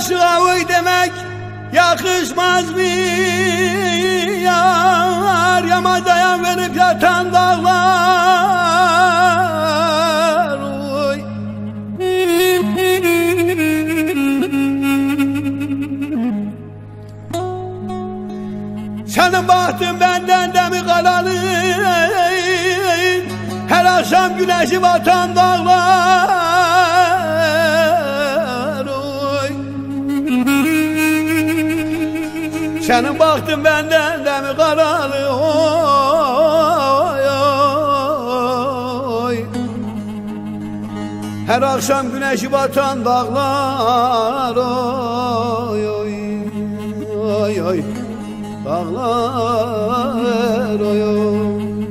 aşığa oy demek yakışmaz mı yar? Yamacaya verip yatan dağlar oy. Senin bahtın benden de mi karalı? Her akşam güneşi batan dağlar oy. Senin bahtın benden de mi karalı oy, oy. Her akşam güneşi batan dağlar oy, oy, oy, oy. Dağlar oy, oy.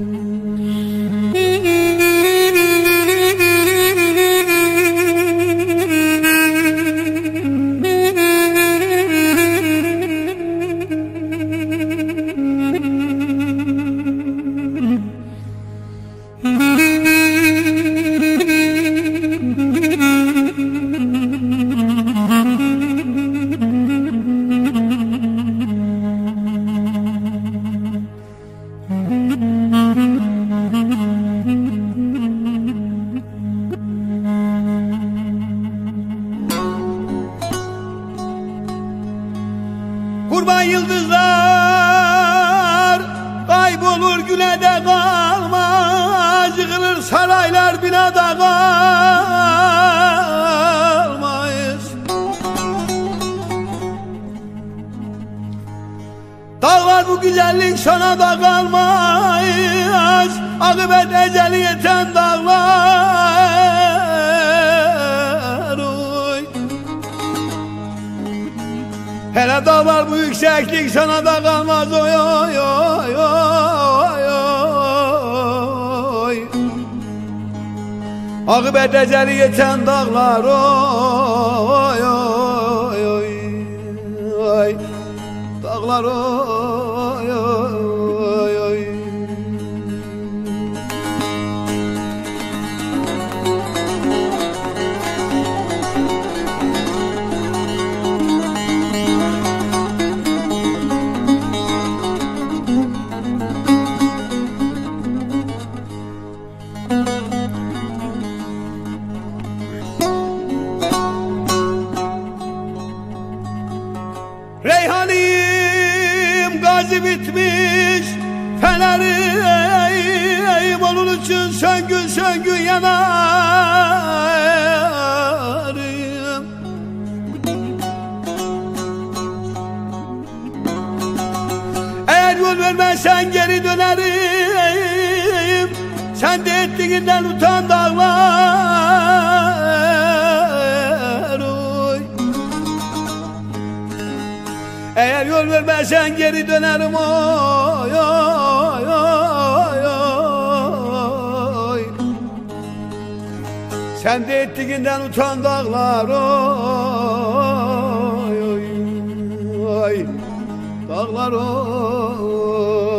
Kurban yıldızlar kaybolur, güne de kalmaz. Yıkılır saraylar, binada kalmayız. Dağlar bu güzellik sana da kalmaz. Akıbet eceli yeten dağlar oy. Hele dağlar bu yükseklik sana da kalmaz oy, oy, oy, oy, oy. Akıbet eceli yeten dağlar oy, oy, oy, oy. Dağlar oy, oy, oy. Reyhanım gazi bitmiş, fenerim onun için söngün söngün yanarım. Eğer yol vermezsen geri dönerim. Sen de ettiğinden utan dağlar oy. Eğer yol vermezsen geri dönerim oy, oy, oy, oy. Sen de ettiğinden utan dağlar oy, oy, oy. Dağlar oy.